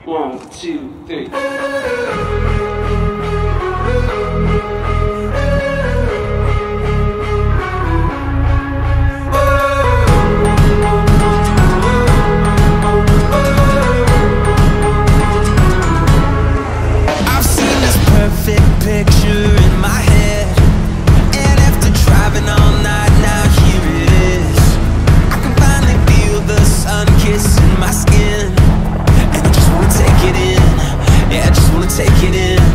1, 2, 3. I've seen this perfect picture in my head, and after driving all night, now here it is. I can finally feel the sun kissing my skin, and I just wanna take it in. Yeah, I just wanna take it in.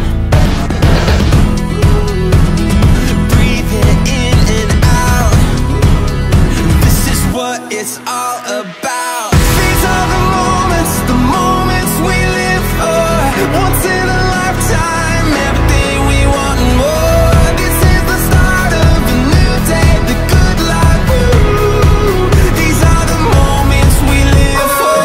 Breathe it in and out. This is what it's all about. These are the moments we live for. Once in a lifetime, everything we want and more. This is the start of a new day, the good life. Woo. These are the moments we live for.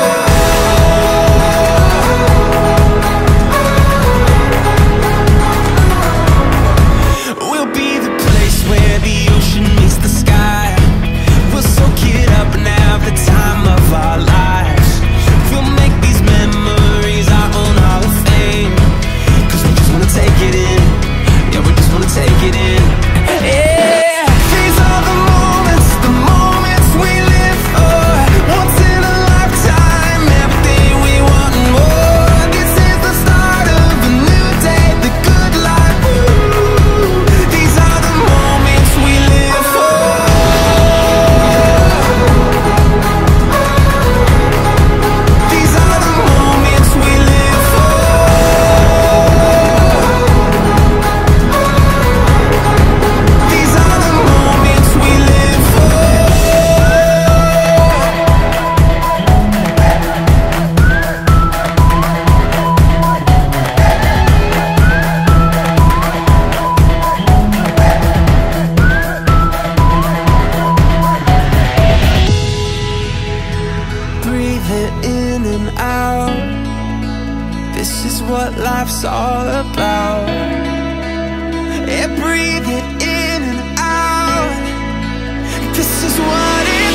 We'll be the place where the ocean meets the sky. We'll soak it up and have the time of our lives. We'll make these memories our own Hall of Fame, 'cause we just wanna take it in. Yeah, we just wanna take it in. Yeah, these are the moments we live for. Once in a lifetime, everything we want and more. This is the start of a new day, the good life. Woo. These are the moments we live for. These are the moments we live for. These are the moments we live for. Breathe it in and out. This is what life's all about. Yeah, breathe it in and out. This is what it's